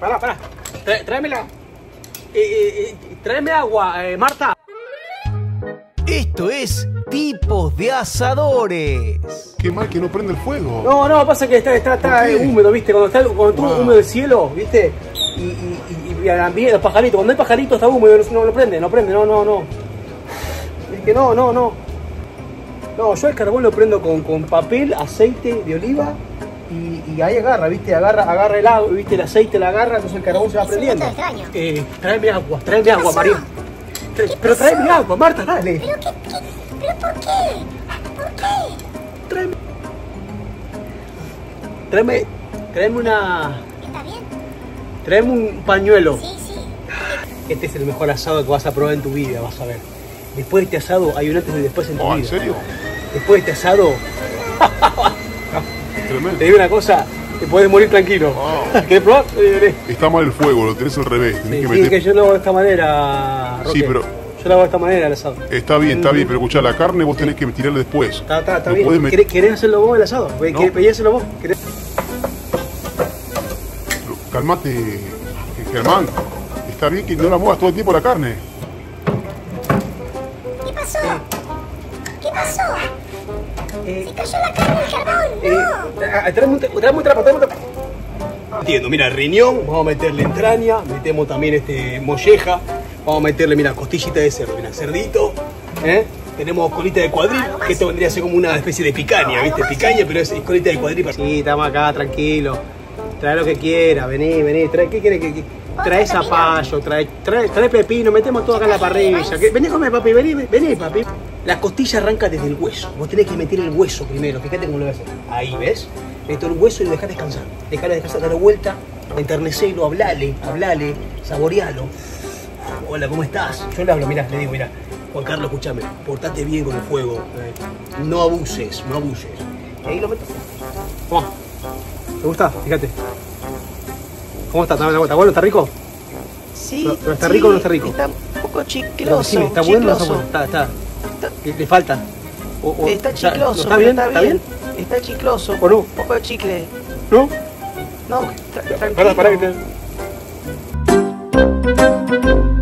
Pará. Tráemela. Tráeme agua, Marta. Esto es Tipos de Asadores. Qué mal que no prende el fuego. No, pasa que está húmedo, ¿viste? Cuando está húmedo el cielo, ¿viste? Y el ambiente, los pajaritos, cuando hay pajaritos está húmedo, no prende, no. Es que no. No, yo el carbón lo prendo con papel, aceite de oliva y ahí agarra, ¿viste? Agarra el agua, ¿viste? El aceite la agarra, entonces el carbón se va prendiendo. Tráeme agua, María. Pero tráeme agua, Marta, dale. ¿Pero por qué? Tráeme una... ¿Está bien? Tráeme un pañuelo. Sí. Este es el mejor asado que vas a probar en tu vida, vas a ver. Después de este asado hay un antes y después en tu vida. ¿En serio? Después de este asado... Tremendo. Te digo una cosa, te puedes morir tranquilo. ¿Querés probar? Está mal el fuego, lo tenés al revés. Tenés que Sí, meter... que yo lo hago de esta manera, Roque. Sí, pero... Yo lo hago de esta manera el asado. Está bien, pero escuchá, la carne vos tenés que tirarla después. Está No bien. podés meter- ¿Querés hacerlo vos el asado? ¿Querés hacerlo vos? Calmate, Germán. Está bien que no la muevas todo el tiempo la carne. ¿Qué pasó? Se cayó la carne del carbón. No. Traeme un trapo. Entiendo, mira, riñón, vamos a meterle entraña, metemos también molleja, vamos a meterle, mira, costillita de cerdo, mira, cerdito, tenemos colita de cuadril, que esto vendría a ser como una especie de picaña, ¿viste? Picaña, pero es colita de cuadril. Sí, estamos acá, tranquilo. Trae lo que quiera, vení, ¿qué quieres que trae zapallo, trae pepino, metemos todo acá en la parrilla. Vení a comer, papi, vení, papi. La costilla arranca desde el hueso. Vos tenés que meter el hueso primero, fíjate cómo lo vas a hacer. Ahí, ¿ves? Meto el hueso y lo dejás descansar. Dejalo descansar, dale vuelta, enternecelo, hablale, saborealo. Hola, ¿cómo estás? Yo le hablo, mirá, le digo, mirá, Juan Carlos, escúchame, portate bien con el fuego. No abuses. Y ahí lo meto. Toma. ¿Te gusta? Fíjate. ¿Cómo está? ¿Está bueno? ¿Está rico? Sí. ¿Pero está rico o no está rico? Está un poco No, chicloso. sí, ¿está bueno o no está bueno? Está. Le falta. Está chicloso. ¿Está bien? Está bien. Está chicloso. ¿O no? Un poco de chicle. ¿No? No, tranquilo. Pará que te...